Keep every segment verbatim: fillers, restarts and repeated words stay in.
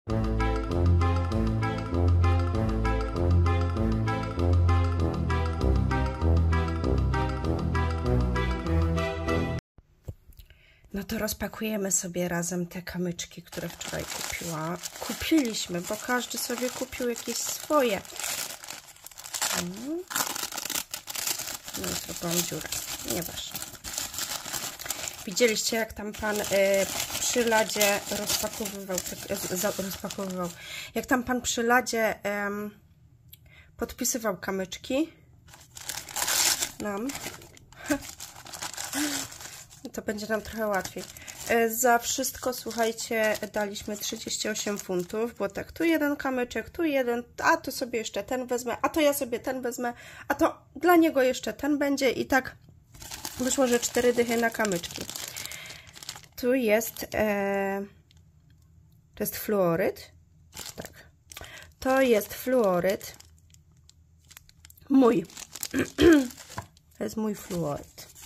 No to rozpakujemy sobie razem te kamyczki, które wczoraj kupiła. Kupiliśmy, bo każdy sobie kupił jakieś swoje. No i zrobiłam dziurę. Nieważne. Widzieliście, jak tam pan y, przy ladzie rozpakowywał, te, rozpakowywał, jak tam pan przy ladzie y, podpisywał kamyczki nam. To będzie nam trochę łatwiej. Za wszystko, słuchajcie, daliśmy trzydzieści osiem funtów, bo tak, tu jeden kamyczek, tu jeden, a to sobie jeszcze ten wezmę, a to ja sobie ten wezmę, a to dla niego jeszcze ten będzie i tak wyszło, że cztery dychy na kamyczki. Tu jest, e, to jest fluoryd, tak, to jest fluoryd, mój, to jest mój fluoryd.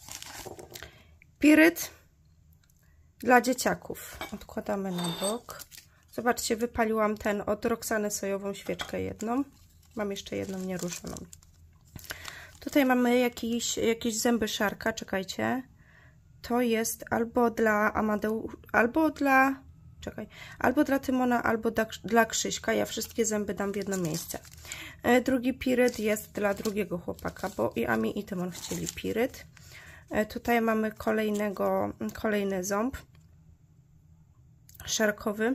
Piryt dla dzieciaków. Odkładamy na bok. Zobaczcie, wypaliłam ten od Roxany sojową świeczkę jedną. Mam jeszcze jedną nieruszoną. Tutaj mamy jakieś, jakieś zęby szarka. Czekajcie. To jest albo dla Amadeusz, albo dla... Czekaj. Albo dla Tymona, albo dla, dla Krzyśka. Ja wszystkie zęby dam w jedno miejsce. Drugi piryt jest dla drugiego chłopaka, bo i Ami, i Tymon chcieli piryt. Tutaj mamy kolejnego, kolejny ząb szarkowy.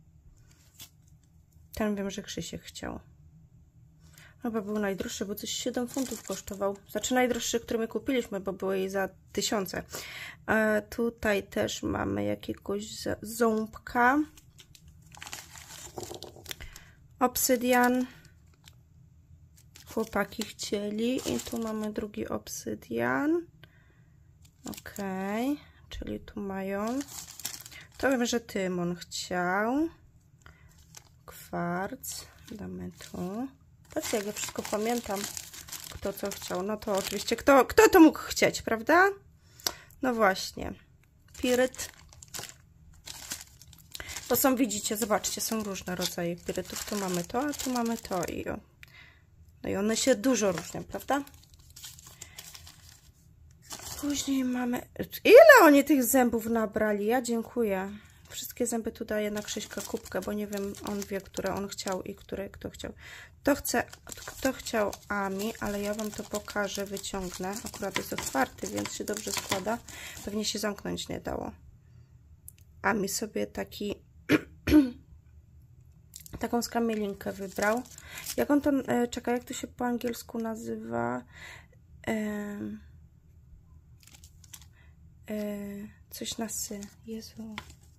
Ten wiem, że Krzysiek chciał. Chyba był najdroższy, bo coś siedem funtów kosztował. Znaczy najdroższy, który my kupiliśmy, bo były jej za tysiące. E, tutaj też mamy jakiegoś ząbka. Obsydian. Chłopaki chcieli. I tu mamy drugi obsydian. Ok, czyli tu mają. To wiem, że Tymon chciał. Kwarc. Damy tu. Patrzcie, jak ja wszystko pamiętam. Kto co chciał. No to oczywiście, kto, kto to mógł chcieć, prawda? No właśnie. Piryt. To są, widzicie, zobaczcie, są różne rodzaje pirytów. Tu mamy to, a tu mamy to. I o. No i one się dużo różnią, prawda? Później mamy... Ile oni tych zębów nabrali? Ja dziękuję. Wszystkie zęby tu daję na Krzyśka kubkę, bo nie wiem, on wie, które on chciał i które kto chciał. To chce, kto chciał Ami, ale ja wam to pokażę, wyciągnę. Akurat jest otwarty, więc się dobrze składa. Pewnie się zamknąć nie dało. Ami sobie taki... taką skamielinkę wybrał. Jak on to... E, czekaj, jak to się po angielsku nazywa? E, Yy, coś na sy. Jezu.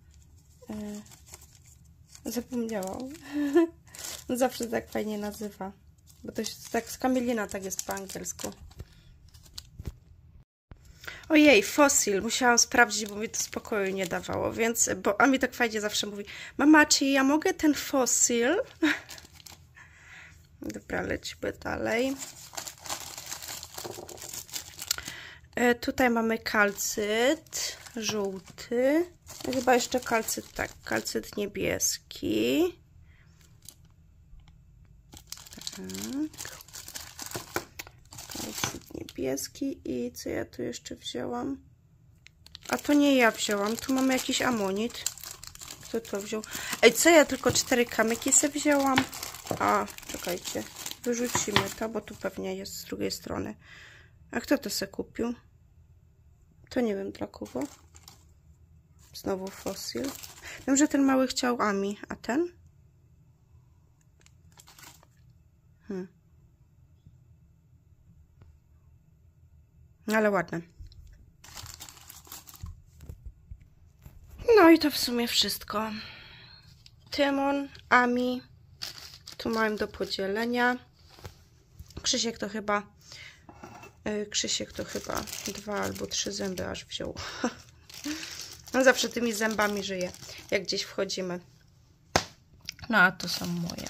Yy, zapomniałam. Zawsze tak fajnie nazywa. Bo to jest tak, skamielina tak jest po angielsku. Ojej, fosil. Musiałam sprawdzić, bo mi to spokoju nie dawało, więc, bo a mi tak fajnie zawsze mówi: mama, czy ja mogę ten fosil? Dobra, lecimy dalej. Tutaj mamy kalcyt żółty. Chyba jeszcze kalcyt, tak, kalcyt niebieski. Tak. Kalcyt niebieski i co ja tu jeszcze wzięłam? A to nie ja wzięłam, tu mamy jakiś amonit. Kto to wziął? Ej, co ja tylko cztery kamyki sobie wzięłam? A, czekajcie, wyrzucimy to, bo tu pewnie jest z drugiej strony. A kto to se kupił? To nie wiem dla kogo. Znowu fosil. Wiem, że ten mały chciał Ami, a ten? Hmm. Ale ładne. No i to w sumie wszystko. Tymon, Ami. Tu mam do podzielenia. Krzysiek to chyba... Krzysiek to chyba dwa albo trzy zęby aż wziął. On zawsze tymi zębami żyje, jak gdzieś wchodzimy. No a to są moje.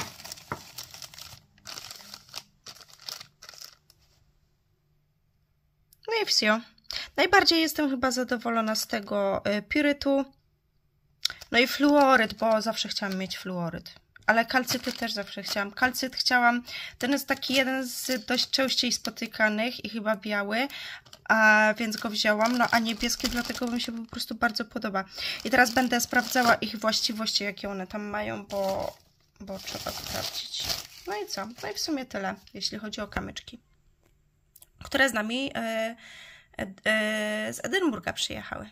No i wszystko. Najbardziej jestem chyba zadowolona z tego pirytu. No i fluoryd, bo zawsze chciałam mieć fluoryd. Ale kalcyty też zawsze chciałam. Kalcyt chciałam, ten jest taki jeden z dość częściej spotykanych i chyba biały, a więc go wzięłam. No a niebieski dlatego mi się po prostu bardzo podoba. I teraz będę sprawdzała ich właściwości, jakie one tam mają, bo, bo trzeba sprawdzić. No i co? No i w sumie tyle, jeśli chodzi o kamyczki, które z nami yy, yy, z Edynburga przyjechały.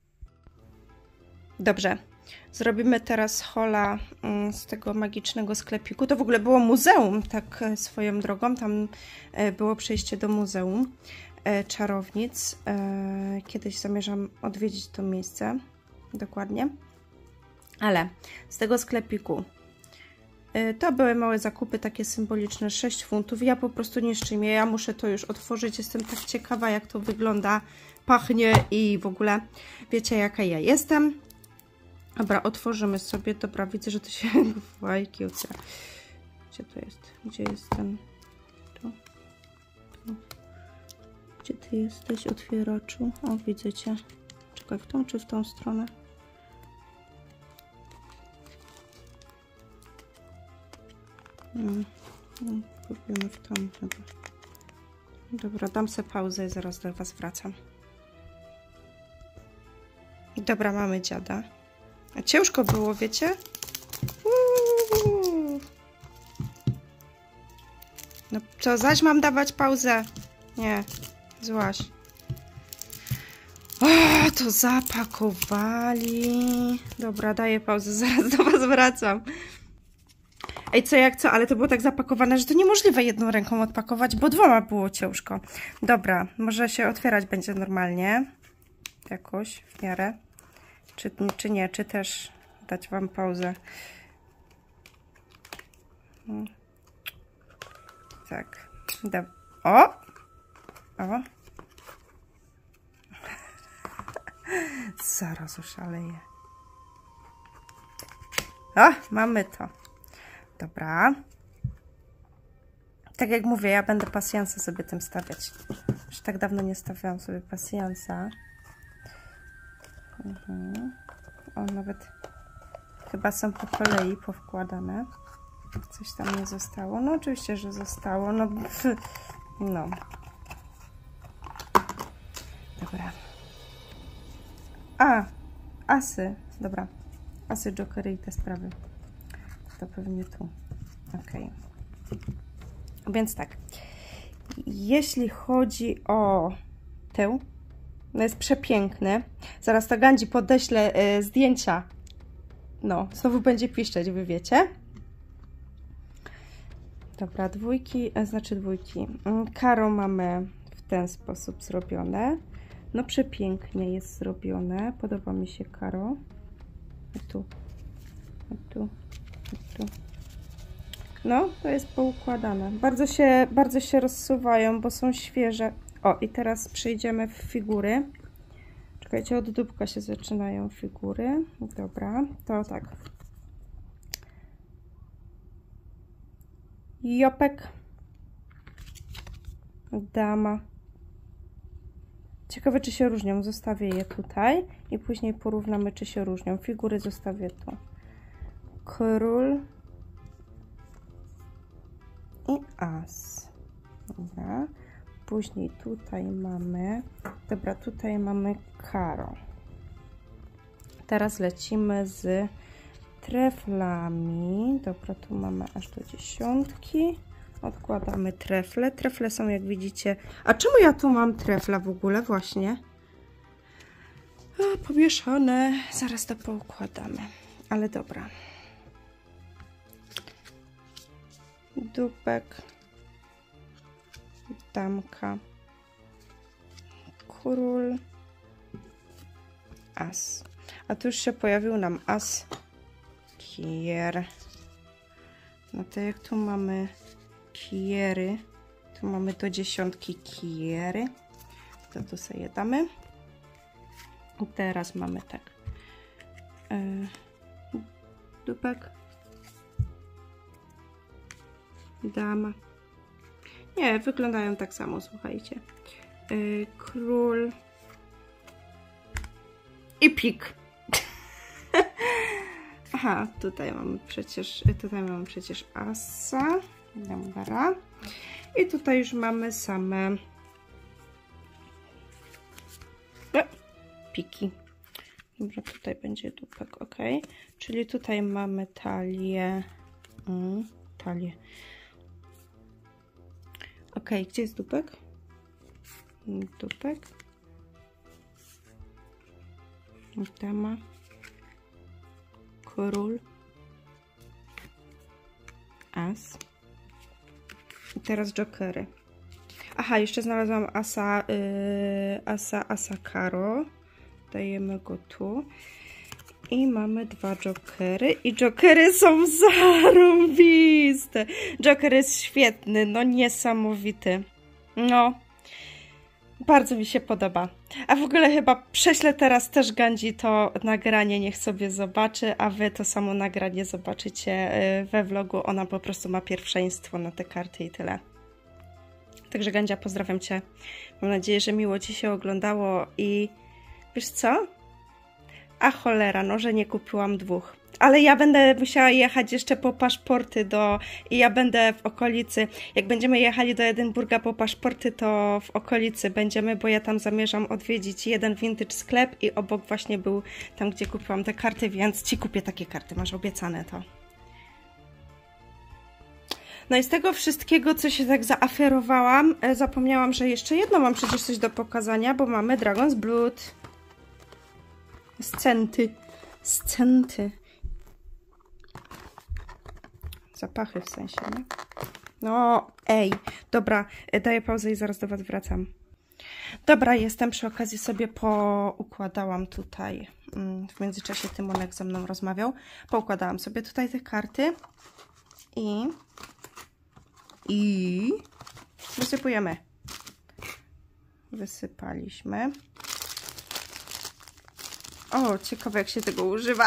Dobrze. Zrobimy teraz haula z tego magicznego sklepiku. To w ogóle było muzeum, tak swoją drogą. Tam było przejście do muzeum czarownic. Kiedyś zamierzam odwiedzić to miejsce. Dokładnie. Ale z tego sklepiku to były małe zakupy, takie symboliczne, sześć funtów. Ja po prostu nie szczymię. Ja muszę to już otworzyć. Jestem tak ciekawa, jak to wygląda, pachnie i w ogóle wiecie, jaka ja jestem. Dobra, otworzymy sobie. Dobra, widzę, że to się... Fajki, gdzie to jest? Gdzie jest ten... Tu. Tu. Gdzie ty jesteś, otwieraczu? O, widzę cię. Czekaj, w tą czy w tą stronę? Hmm. Próbujemy w tą. Dobra. Dobra, dam sobie pauzę i zaraz do was wracam. Dobra, mamy dziada. A ciężko było, wiecie? Uuu. No co, zaś mam dawać pauzę? Nie, złaś. O, to zapakowali. Dobra, daję pauzę, zaraz do was wracam. Ej, co jak co, ale to było tak zapakowane, że to niemożliwe jedną ręką odpakować, bo dwoma było ciężko. Dobra, może się otwierać będzie normalnie. Jakoś, w miarę. Czy, czy nie, czy też dać wam pauzę. Tak. Dob o! O! Zaraz oszaleję. A, mamy to. Dobra. Tak jak mówię, ja będę pasjansa sobie tym stawiać. Już tak dawno nie stawiałam sobie pasjansa. Mhm. O, nawet chyba są po kolei powkładane. Coś tam nie zostało. No oczywiście, że zostało. No, no. Dobra. A, asy. Dobra. Asy, jokery i te sprawy. To pewnie tu. Ok. Więc tak. Jeśli chodzi o tę, no jest przepiękny. Zaraz to Gandzi podeślę y, zdjęcia. No, znowu będzie piszczeć, wy wiecie. Dobra, dwójki, a znaczy dwójki. Karo mamy w ten sposób zrobione. No przepięknie jest zrobione. Podoba mi się karo. I tu. I tu. I tu. No, to jest poukładane. Bardzo się, bardzo się rozsuwają, bo są świeże. O, i teraz przejdziemy w figury. Czekajcie, od dupka się zaczynają figury. Dobra, to tak. Jopek. Dama. Ciekawe, czy się różnią. Zostawię je tutaj i później porównamy, czy się różnią. Figury zostawię tu. Król i as. Dobra. Później tutaj mamy... Dobra, tutaj mamy karo. Teraz lecimy z treflami. Dobra, tu mamy aż do dziesiątki. Odkładamy trefle. Trefle są, jak widzicie... A czemu ja tu mam trefla w ogóle? Właśnie. A, pomieszane. Zaraz to poukładamy. Ale dobra. Dupek. Damka. Król. As. A tu już się pojawił nam as. Kier. No to jak tu mamy kiery, tu mamy do dziesiątki kiery, to tu sobie damy. I teraz mamy tak. Yy, dupek. Dama. Nie, wyglądają tak samo, słuchajcie. Yy, król. I pik. Aha, tutaj mamy przecież, tutaj mamy przecież asa. Dobra. I tutaj już mamy same e, piki. Dobra, tutaj będzie dupek, ok. Czyli tutaj mamy talię. Mm, talię. Ok, gdzie jest dupek? Dupek. Dama. Król. As. I teraz jokery. Aha, jeszcze znalazłam asa, yy, asa, asa karo. Dajemy go tu. I mamy dwa jokery. I jokery są zarąbiste. Joker jest świetny, no niesamowity. No, bardzo mi się podoba. A w ogóle chyba prześlę teraz też Gandzi to nagranie, niech sobie zobaczy, a wy to samo nagranie zobaczycie we vlogu. Ona po prostu ma pierwszeństwo na te karty i tyle. Także Gandzia, pozdrawiam cię. Mam nadzieję, że miło ci się oglądało i wiesz co? A cholera, no, że nie kupiłam dwóch. Ale ja będę musiała jechać jeszcze po paszporty do... I ja będę w okolicy... Jak będziemy jechali do Edynburga po paszporty, to w okolicy będziemy, bo ja tam zamierzam odwiedzić jeden vintage sklep i obok właśnie był tam, gdzie kupiłam te karty, więc ci kupię takie karty, masz obiecane to. No i z tego wszystkiego, co się tak zaaferowałam, zapomniałam, że jeszcze jedno mam przecież coś do pokazania, bo mamy Dragon's Blood. Scenty. Scenty. Zapachy w sensie, nie? No, ej. Dobra, daję pauzę i zaraz do was wracam. Dobra, jestem. Przy okazji sobie poukładałam tutaj. W międzyczasie Tymonek ze mną rozmawiał. Poukładałam sobie tutaj te karty. I... I... Wysypujemy. Wysypaliśmy. O, ciekawe jak się tego używa.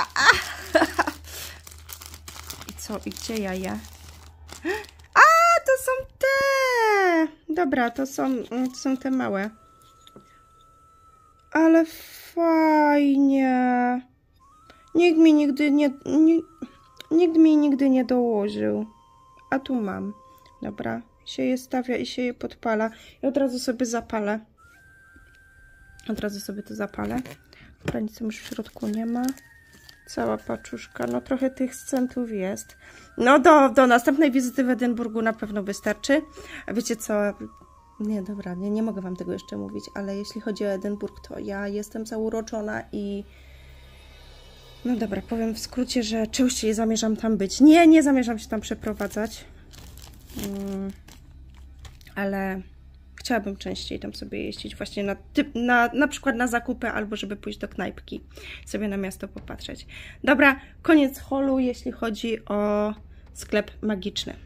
I co? I gdzie ja je? A, to są te! Dobra, to są, to są te małe. Ale fajnie. Nikt mi nigdy nie, nie... Nikt mi nigdy nie dołożył. A tu mam. Dobra. Się je stawia i się je podpala. I od razu sobie zapalę. Od razu sobie to zapalę. Dobra, nic tam już w środku nie ma. Cała paczuszka. No trochę tych scentów jest. No do, do następnej wizyty w Edynburgu na pewno wystarczy. A wiecie co? Nie, dobra, nie, nie mogę wam tego jeszcze mówić, ale jeśli chodzi o Edynburg, to ja jestem zauroczona i... No dobra, powiem w skrócie, że częściej zamierzam tam być. Nie, nie zamierzam się tam przeprowadzać. Hmm, ale... Chciałabym częściej tam sobie jeździć właśnie na, na, na przykład na zakupy albo żeby pójść do knajpki, sobie na miasto popatrzeć. Dobra, koniec haulu, jeśli chodzi o sklep magiczny.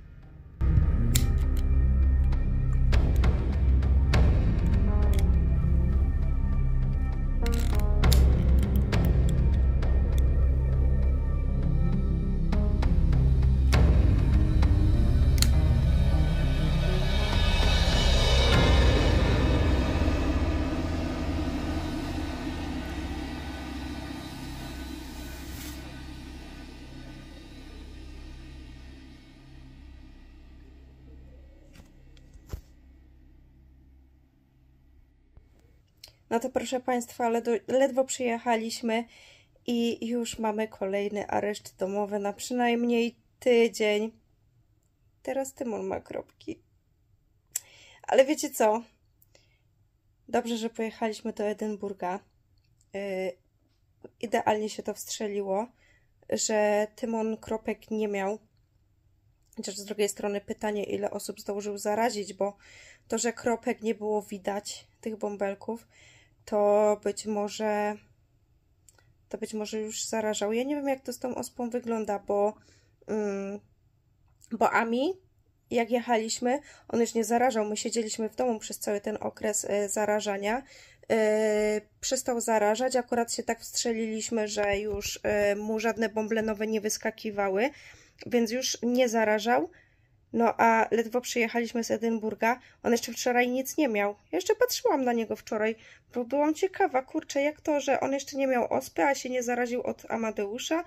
No to proszę Państwa, ledwo, ledwo przyjechaliśmy i już mamy kolejny areszt domowy na przynajmniej tydzień. Teraz Tymon ma kropki. Ale wiecie co? Dobrze, że pojechaliśmy do Edynburga. Yy, idealnie się to wstrzeliło, że Tymon kropek nie miał. Chociaż z drugiej strony pytanie, ile osób zdążył zarazić, bo to, że kropek nie było widać, tych bąbelków, to być może to być może już zarażał. Ja nie wiem, jak to z tą ospą wygląda, bo um, bo Ami, jak jechaliśmy, on już nie zarażał. My siedzieliśmy w domu przez cały ten okres y, zarażania. Y, przestał zarażać, akurat się tak wstrzeliliśmy, że już y, mu żadne bąble nowe nie wyskakiwały, więc już nie zarażał. No a ledwo przyjechaliśmy z Edynburga, on jeszcze wczoraj nic nie miał. Ja jeszcze patrzyłam na niego wczoraj, bo byłam ciekawa, kurczę, jak to, że on jeszcze nie miał ospy, a się nie zaraził od Amadeusza.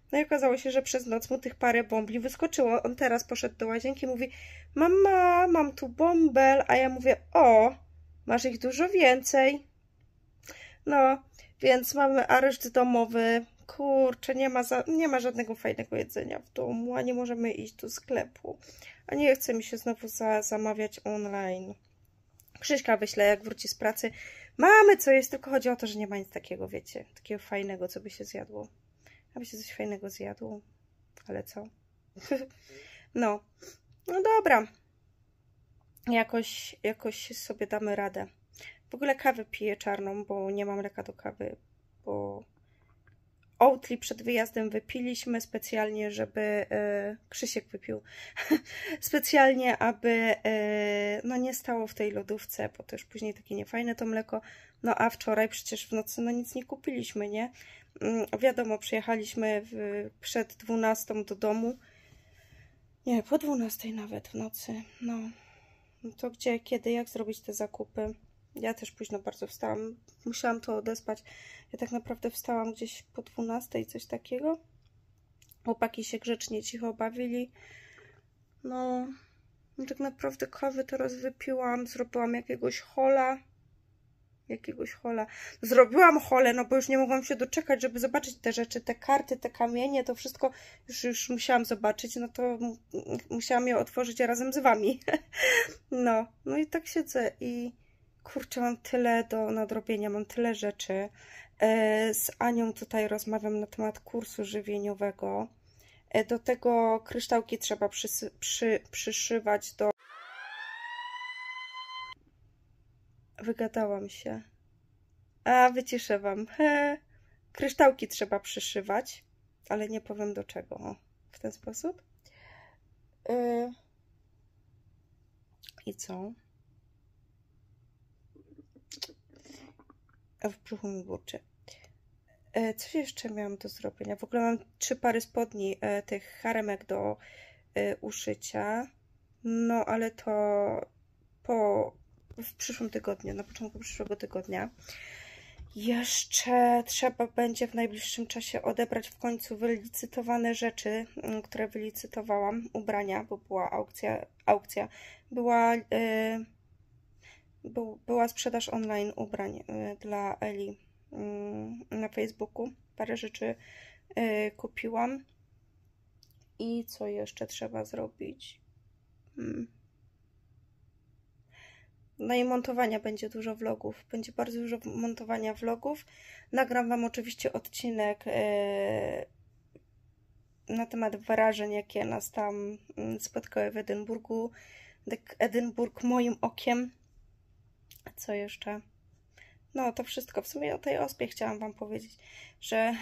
No i okazało się, że przez noc mu tych parę bombli wyskoczyło. On teraz poszedł do łazienki i mówi: mama, mam tu bąbel, a ja mówię: o, masz ich dużo więcej. No, więc mamy areszt domowy. Kurczę, nie ma, za, nie ma żadnego fajnego jedzenia w domu, a nie możemy iść do sklepu. A nie chce mi się znowu za, zamawiać online. Krzyśka wyślę, jak wróci z pracy. Mamy co jest, tylko chodzi o to, że nie ma nic takiego, wiecie, takiego fajnego, co by się zjadło. Aby się coś fajnego zjadło. Ale co? No. No dobra. Jakoś, jakoś sobie damy radę. W ogóle kawę piję czarną, bo nie mam mleka do kawy, bo Oatly przed wyjazdem wypiliśmy specjalnie, żeby e, Krzysiek wypił. Specjalnie, aby e, no nie stało w tej lodówce, bo to już później takie niefajne to mleko. No a wczoraj przecież w nocy no nic nie kupiliśmy, nie? Mm, wiadomo, przyjechaliśmy w, przed dwunastą do domu. Nie, po dwunastej nawet w nocy. No. No to gdzie, kiedy, jak zrobić te zakupy? Ja też późno bardzo wstałam. Musiałam to odespać. Ja tak naprawdę wstałam gdzieś po dwunastej, coś takiego. Chłopaki się grzecznie cicho bawili. No, tak naprawdę kawy teraz wypiłam. Zrobiłam jakiegoś hola. Jakiegoś hola. Zrobiłam holę, no bo już nie mogłam się doczekać, żeby zobaczyć te rzeczy, te karty, te kamienie, to wszystko już, już musiałam zobaczyć, no to musiałam je otworzyć razem z wami. No, no i tak siedzę i kurczę, mam tyle do nadrobienia, mam tyle rzeczy. Z Anią tutaj rozmawiam na temat kursu żywieniowego. Do tego kryształki trzeba przysy, przy, przyszywać do... Wygadałam się. A, wyciszę wam. He. Kryształki trzeba przyszywać, ale nie powiem do czego. O, w ten sposób. Yy. I co? A w brzuchu mi burczy. Yy, coś jeszcze miałam do zrobienia? W ogóle mam trzy pary spodni, yy, tych haremek do yy, uszycia. No, ale to po... w przyszłym tygodniu, na początku przyszłego tygodnia. Jeszcze trzeba będzie w najbliższym czasie odebrać w końcu wylicytowane rzeczy, które wylicytowałam, ubrania, bo była aukcja, aukcja. Była, yy, był, była sprzedaż online ubrań yy, dla Eli yy, na Facebooku. Parę rzeczy yy, kupiłam. I co jeszcze trzeba zrobić? Hmm. No i montowania będzie dużo vlogów. Będzie bardzo dużo montowania vlogów. Nagram wam oczywiście odcinek yy, na temat wrażeń, jakie nas tam spotkały w Edynburgu. Edynburg moim okiem. Co jeszcze? No to wszystko. W sumie o tej ospie chciałam wam powiedzieć, że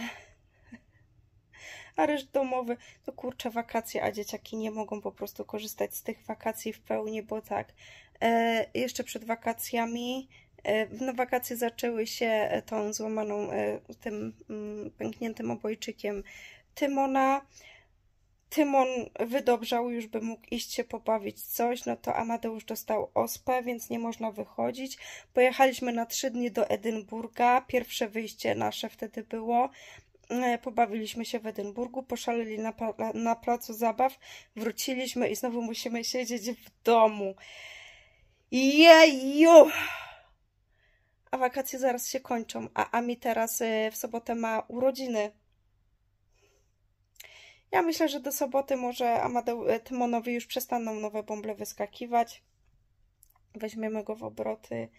areszt domowy, to kurczę wakacje, a dzieciaki nie mogą po prostu korzystać z tych wakacji w pełni, bo tak, e, jeszcze przed wakacjami, e, no wakacje zaczęły się tą złamaną, e, tym mm, pękniętym obojczykiem Tymona. Tymon wydobrzał, już by mógł iść się pobawić coś, no to Amadeusz dostał ospę, więc nie można wychodzić. Pojechaliśmy na trzy dni do Edynburga, pierwsze wyjście nasze wtedy było. Pobawiliśmy się w Edynburgu, poszaleli na, na placu zabaw, wróciliśmy i znowu musimy siedzieć w domu. Jeju! A wakacje zaraz się kończą, a Ami teraz w sobotę ma urodziny. Ja myślę, że do soboty może Amadeu, Tymonowi już przestaną nowe bąble wyskakiwać. Weźmiemy go w obroty.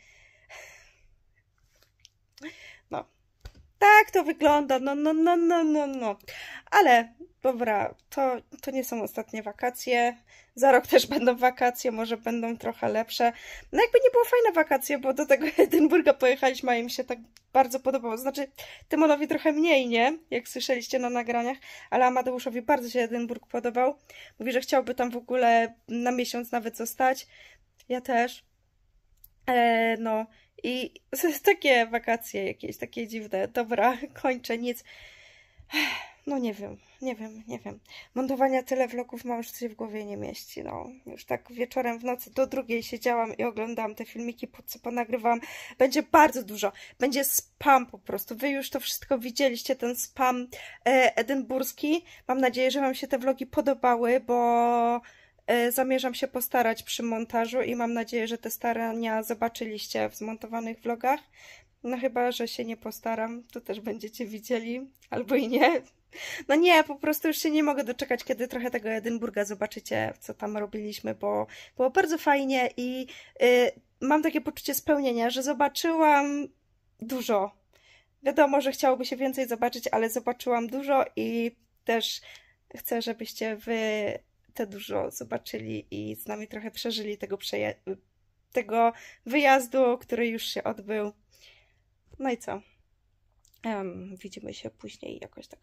No. Tak to wygląda, no, no, no, no, no, no. Ale, dobra, to, to nie są ostatnie wakacje. Za rok też będą wakacje, może będą trochę lepsze. No jakby nie było fajne wakacje, bo do tego Edynburga pojechaliśmy, a im się tak bardzo podobało. Znaczy, Tymonowi trochę mniej, nie? Jak słyszeliście na nagraniach, ale Amadeuszowi bardzo się Edynburg podobał. Mówi, że chciałby tam w ogóle na miesiąc nawet zostać. Ja też. E, no... I takie wakacje jakieś, takie dziwne. Dobra, kończę, nic. No nie wiem, nie wiem, nie wiem. Montowania tyle vlogów mam, że to się w głowie nie mieści. No, już tak wieczorem w nocy do drugiej siedziałam i oglądałam te filmiki, po co ponagrywałam. Będzie bardzo dużo. Będzie spam po prostu. Wy już to wszystko widzieliście, ten spam e, edynburski. Mam nadzieję, że wam się te vlogi podobały, bo e, zamierzam się postarać przy montażu i mam nadzieję, że te starania zobaczyliście w zmontowanych vlogach. No chyba, że się nie postaram, to też będziecie widzieli, albo i nie. No nie, po prostu już się nie mogę doczekać, kiedy trochę tego Edynburga zobaczycie, co tam robiliśmy, bo było bardzo fajnie i y, mam takie poczucie spełnienia, że zobaczyłam dużo. Wiadomo, że chciałoby się więcej zobaczyć, ale zobaczyłam dużo i też chcę, żebyście wy te dużo zobaczyli i z nami trochę przeżyli tego, przeje tego wyjazdu, który już się odbył. No i co? Um, widzimy się później jakoś tak.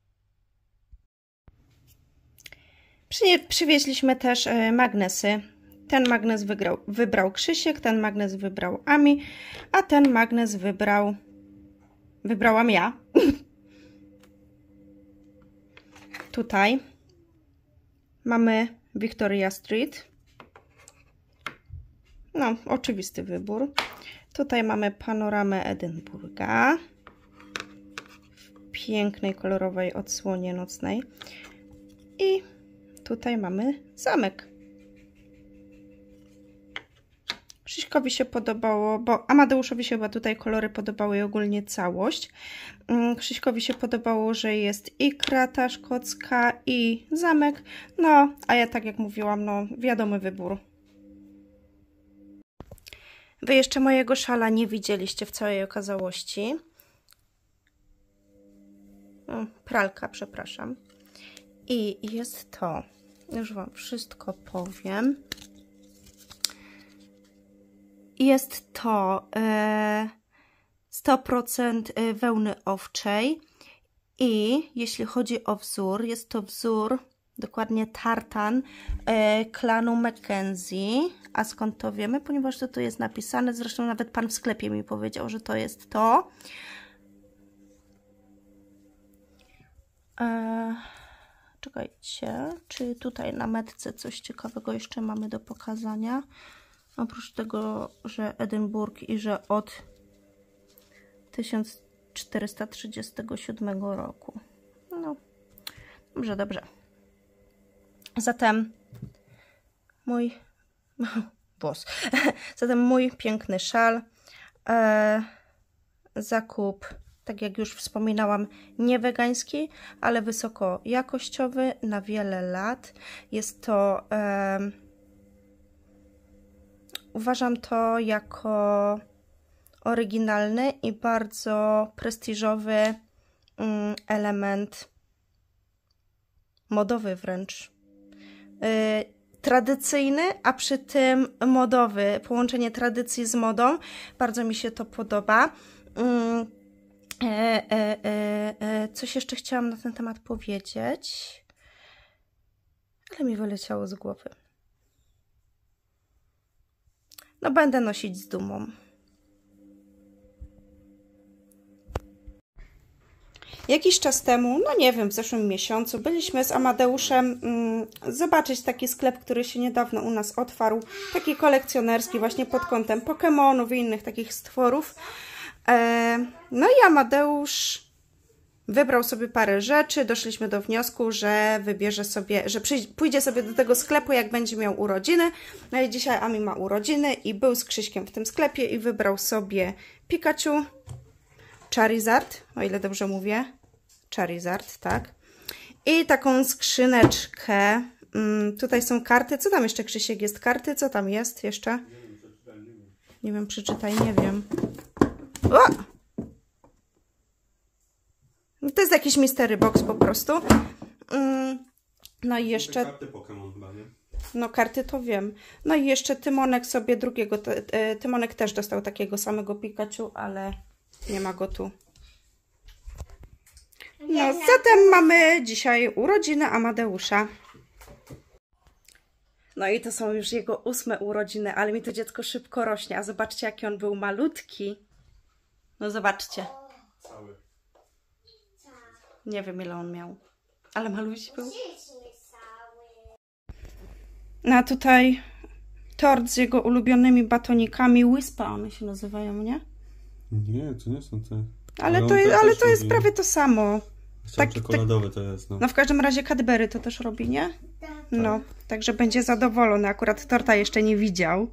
Przy, przywieźliśmy też e, magnesy. Ten magnes wygrał, wybrał Krzysiek, ten magnes wybrał Ami, a ten magnes wybrał... wybrałam ja. Tutaj mamy Victoria Street. No, oczywisty wybór. Tutaj mamy panoramę Edynburga w pięknej, kolorowej odsłonie nocnej. I tutaj mamy zamek. Krzyśkowi się podobało, bo Amadeuszowi się chyba tutaj kolory podobały i ogólnie całość. Krzyśkowi się podobało, że jest i krata szkocka, i zamek. No, a ja tak jak mówiłam, no wiadomy wybór. Wy jeszcze mojego szala nie widzieliście w całej okazałości. O, pralka, przepraszam. I jest to, już wam wszystko powiem. Jest to e, sto procent wełny owczej i jeśli chodzi o wzór, jest to wzór dokładnie tartan e, klanu Mackenzie. A skąd to wiemy? Ponieważ to tu jest napisane, zresztą nawet pan w sklepie mi powiedział, że to jest to. E, czekajcie, czy tutaj na metce coś ciekawego jeszcze mamy do pokazania? Oprócz tego, że Edynburg i że od tysiąc czterysta trzydziestego siódmego roku. No, dobrze, dobrze. Zatem mój włos. Zatem mój piękny szal. E, zakup, tak jak już wspominałam, nie wegański, ale wysoko jakościowy na wiele lat. Jest to... E, uważam to jako oryginalny i bardzo prestiżowy element modowy wręcz. Yy, tradycyjny, a przy tym modowy. Połączenie tradycji z modą. Bardzo mi się to podoba. Yy, yy, yy, yy, coś jeszcze chciałam na ten temat powiedzieć, ale mi wyleciało z głowy. No będę nosić z dumą. Jakiś czas temu, no nie wiem, w zeszłym miesiącu, byliśmy z Amadeuszem mm, zobaczyć taki sklep, który się niedawno u nas otwarł. Taki kolekcjonerski, właśnie pod kątem Pokemonów i innych takich stworów. E, no i Amadeusz wybrał sobie parę rzeczy. Doszliśmy do wniosku, że wybierze sobie, że pójdzie sobie do tego sklepu, jak będzie miał urodziny. No i dzisiaj Ami ma urodziny i był z Krzyśkiem w tym sklepie i wybrał sobie Pikachu, Charizard, o ile dobrze mówię, Charizard, tak. I taką skrzyneczkę. Mm, tutaj są karty. Co tam jeszcze, Krzysiek, jest? Karty? Co tam jest jeszcze? Nie wiem, przeczytaj, nie wiem. O! To jest jakiś mystery box po prostu. Mm, no i jeszcze... Karty Pokémon chyba, nie? No karty to wiem. No i jeszcze Tymonek sobie drugiego... Tymonek też dostał takiego samego Pikachu, ale nie ma go tu. No, zatem mamy dzisiaj urodziny Amadeusza. No i to są już jego ósme urodziny, ale mi to dziecko szybko rośnie. A zobaczcie, jaki on był malutki. No zobaczcie. Cały. Nie wiem, ile on miał. Ale maluś był. No a tutaj tort z jego ulubionymi batonikami. Whispa one się nazywają, nie? Nie, to nie są te. Ale, ale to, jest, ale to jest prawie to samo. Tak, czekoladowe to jest. No. no w każdym razie Cadbury to też robi, nie? Tak. No, także będzie zadowolony. Akurat torta jeszcze nie widział.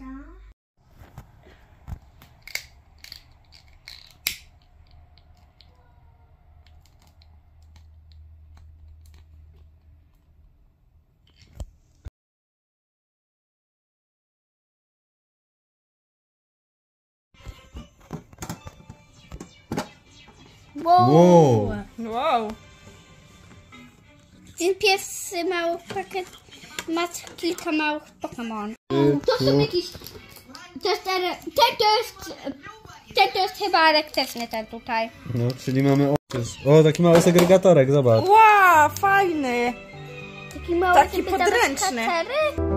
Wow. Wow. Ten pierwszy mały pakiet ma kilka małych Pokémon. To są jakieś... To jest, ten, ten to jest... Ten to jest chyba elektryczny ten tutaj. No, czyli mamy... O, o taki mały segregatorek, zobacz. Wow, fajny. Taki mały Taki podręczny.